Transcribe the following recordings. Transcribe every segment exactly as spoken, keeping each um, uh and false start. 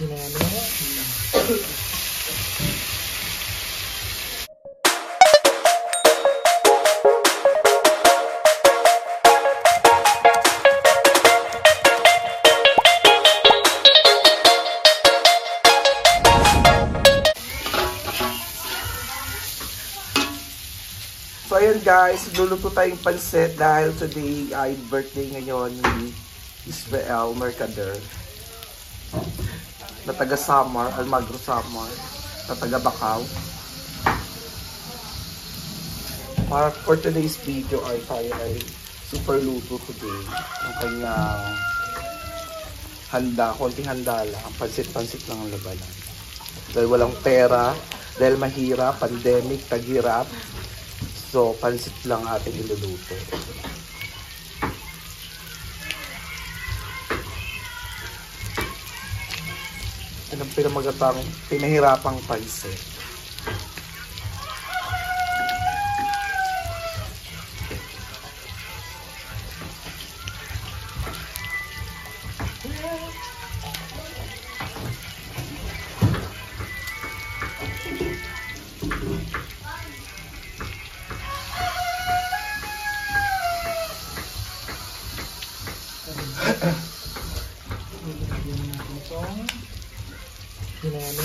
Pinano. So ayan guys, luluto tayong pansit dahil today ay birthday ngayon ni Israel Mercader na taga Samar, Almagro Samar, na taga Bacau. Para for today's video ay tayo ay super luto today. Ang kanyang handa, konting handa lang, pansit-pansit lang ang labanan. Dahil walang pera, dahil mahirap, pandemic, taghirap. So, pansit lang ating iluluto. Yan ang pinamagatang, pinahirapang pansit. Pinano.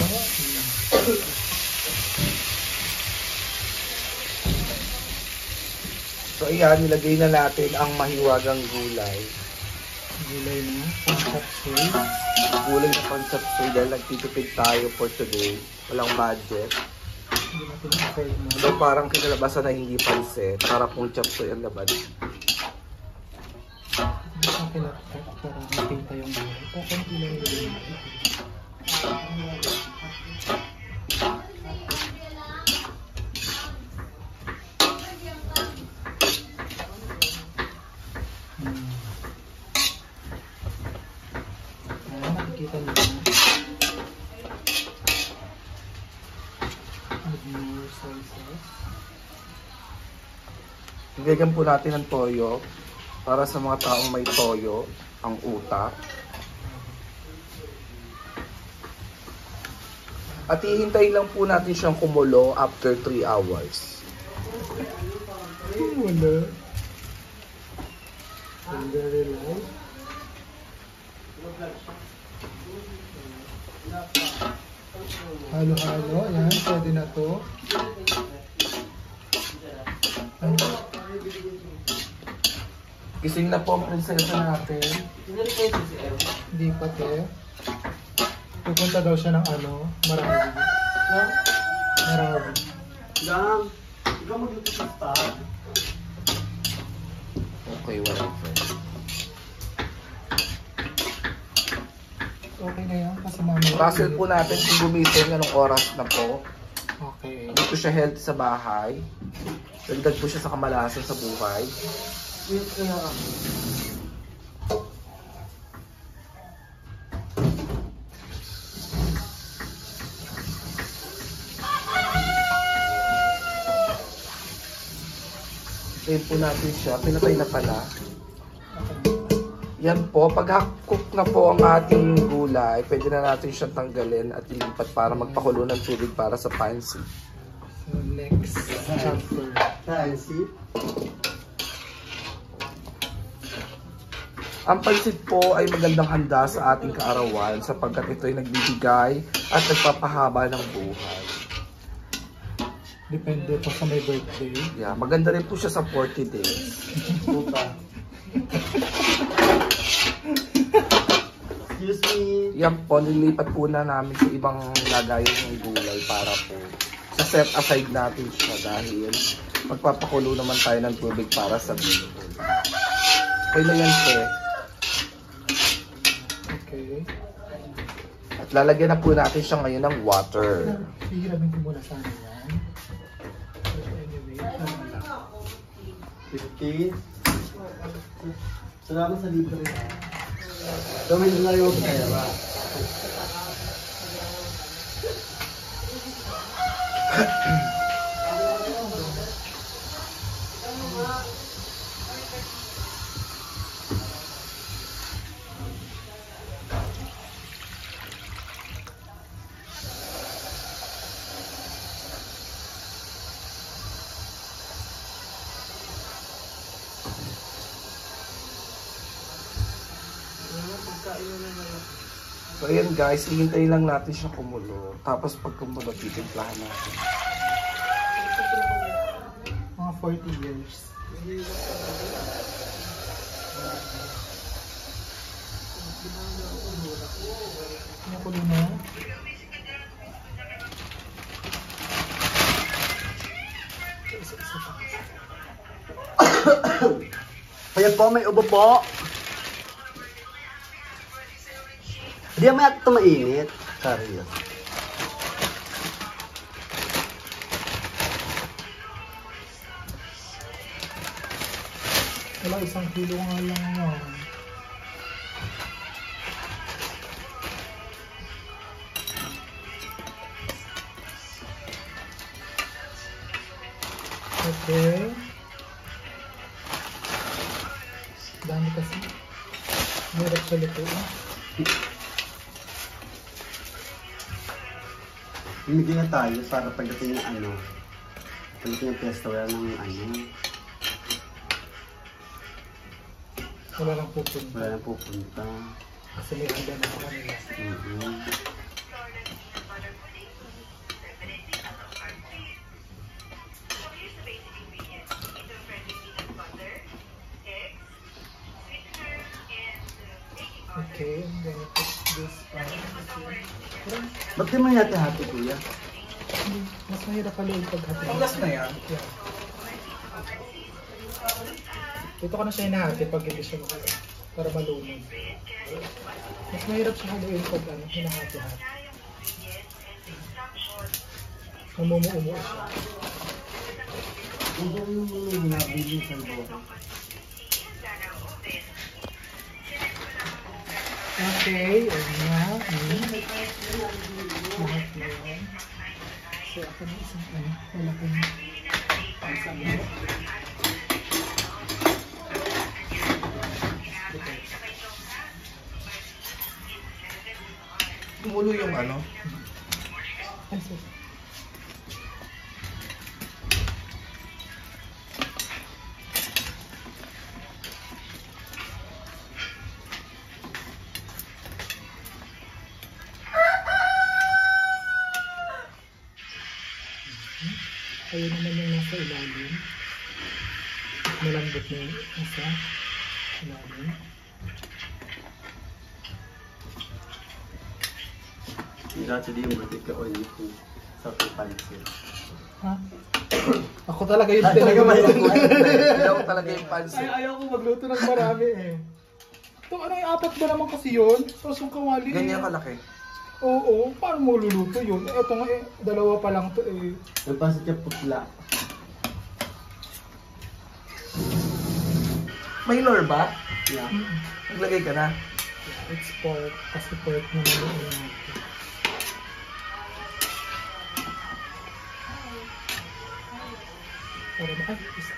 So ayan, nilagay na natin ang mahiwagang gulay. Gulay na. Pansapsoy. Gulay na pansapsoy dahil nagtitipid tayo for today. Walang budget. Hindi natin afford mo. So parang kinalabasan na hindi pansit. Para pong chapsoy ang laban. Hindi sa kinakot para mapinta yung gulay. Kakunti lang yung gulay. Nakikita nyo na. Add more soy sauce. Nilagyan po natin ng toyo para sa mga taong may toyo, ang utak. At hihintayin lang po natin siyang kumulo after three hours. Wala. Very light. Halo-halo. Ayan, pwede na to. Gising na po ang prinsesa natin. Hindi pa te. Pupunta daw siya ng ano, Marawi. Marawi. Lang, ikaw magluto sa star. Okay, whatever. Okay na yan kasi mamaya. Russell po natin kung gumising anong oras na po. Okay. Dito siya healthy sa bahay. Dagdag po siya sa kamalasan sa buhay. Wait, kaya ako. Ayan po natin siya. Pinatay na pala. Yan po. Pag cook na po ang ating gulay, pwede na natin siyang tanggalin at ilipat para magpakulo ng tubig para sa pansit. So next chapter. Fancy. Ang pansit po ay magandang handa sa ating kaarawan sapagkat ito ay nagbibigay at nagpapahaba ng buhay. Depende po sa may birthday. Yeah, maganda rin po siya sa forty days. Puta. Excuse me. Yan po, nilipat po na namin sa ibang lagayan ng gulay para po sa set aside natin siya dahil magpapakulo naman tayo ng tubig para sa bihon. Okay na yan po. Okay. At lalagyan na po natin siya ngayon ng water. Hihiramin ko muna sana yan. But anyway, ano lang. fifteen. Salamat sa libre ha. Gawin na lang yung kaya ba? So ayan guys, hihintayin lang natin siya kumulo. Tapos pag kumulo, titimplahan natin. Mga forty years. Nakulo na. Ayan po, may ubo po. Hindi may ito mainit. Sorry. Wala, isang kilo nga lang yun. Okay. Dami kasi. Mahirap sa lutuin. Bimigyan na tayo para pagdating ng ano. Pagdating ng pesta, wala ng ano. Wala nang pupunta. Wala nang pupunta. Kasi may handa na ako kanila. Mm-hmm. Okay, I'm gonna put this part here. Ba't di mo hati-hati, kuya? Hindi, mas mahirap pala yung paghati. Ang gas na yan? Yeah. Dito ko na siya hinahati pag hindi siya makala. Para malunod. Mas mahirap siya haluin pag ano, hinahati-hati. Namumuumuo siya. Ang gawin mo yung nabili sa loob. Okay, ayun na. Hmm. Lahat na yan. So, ako na isang ano, wala kong isang ano. Kumulo yung ano? Ay, sorry. Ayun naman yung nasa ilalim. Malambot na yung nasa ilalim. Actually, yung butik ka o yung sa pansin. Ha? Ako talaga yung Ah, talaga ba yun? Ayaw talaga yung pansit. Ay, ayaw ko magluto ng marami eh. Ito, ano yung apat ba naman kasi yun? Sosong kawali. Ganyan kalaki. Oo, paano mo luluto yun? Eh, ito nga eh, dalawa pa lang to eh. Yung pansit niya putla. Minor ba? Yeah. Naglagay ka na. It's pork, kasi pork naman yung natin. Para ba? Ay, isa.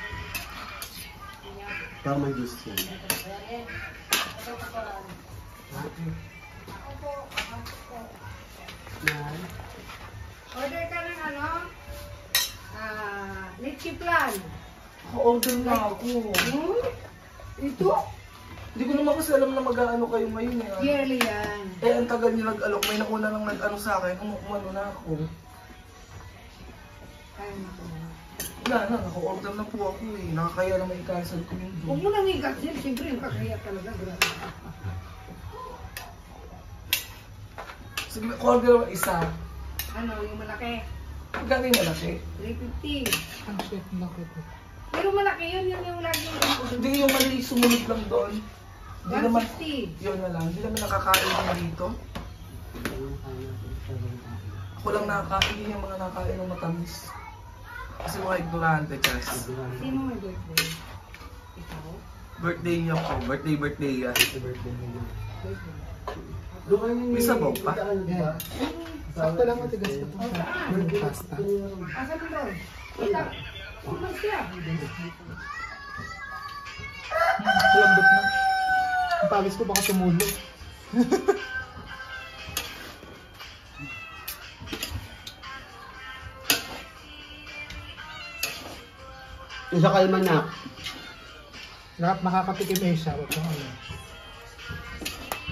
Parang may juice yan. Yan. Order ka ng ano? Ah, leche plan. Order na ako. Hmm? Ito? Hindi ko naman kasi alam na mag-ano kayo ngayon eh. Yearly yan. Eh, ang tagal niyo nag-alok. May nauna lang nag-ano sa akin. Umukumano na ako. Ay, naku. Wala na, naka-order na po ako eh. Nakakaya na may cancel ko yung Huwag doon. mo nang i-cancel. Siyempre, nakakaya talaga. Grabe. Sige, order ako isa. Ano, yung malaki? Magkano yung malaki? three fifty. Ang shit, nakit ko. Pero malaki yun. Yun yung lagi yung Hindi yung mali sumunod lang doon. Hindi naman, one fifty. yun na lang. Hindi naman nakakain na dito. Ako lang nakakain yung mga nakakain ng matamis. Kasi mga ignorante, Chas. Sino may birthday? Ikaw? Birthday niya po. Birthday, birthday yan. Birthday. Doon kayo May sabaw pa? Yeah. Sakto lang matigas ko itong yung pasta. Asan mo doon? Ito. Kulang siya. Lambot na. Ang pawis ko baka tumulo. Yung sa kalmanak. Lahat makakatikim eh siya. Wag kang ano.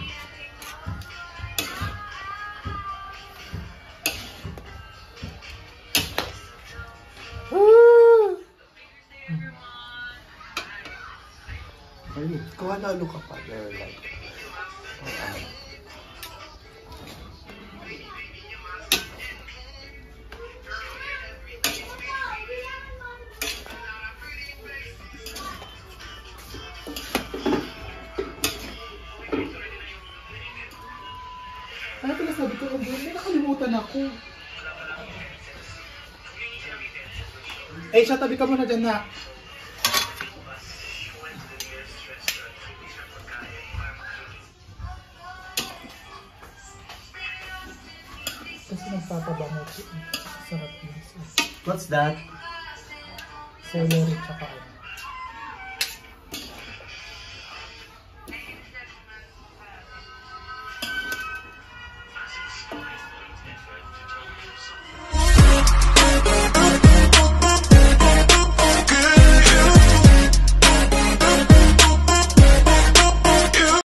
Kuha lalo ka pa. There, like. Okay. Ano pala sabi ko, oh, may nakalimutan ako. Eh, siya, tabi ka muna dyan na. Kasi nagpapabango siya. Sarap yun siya. What's that? Celery tsaka ano.